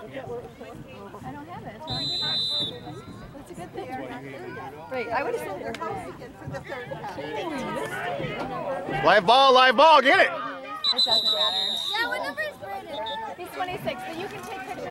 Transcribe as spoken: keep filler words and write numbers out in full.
I don't have it. That's a good thing. Right, I would have said they're house again for the third time. Live ball, live ball, get it! It doesn't matter. Yeah, what number is Brandon? He's twenty-six, but you can take pictures.